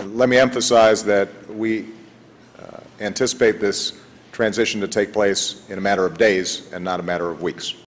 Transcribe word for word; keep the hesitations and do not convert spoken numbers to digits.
let me emphasize that we uh, anticipate this transition to take place in a matter of days and not a matter of weeks.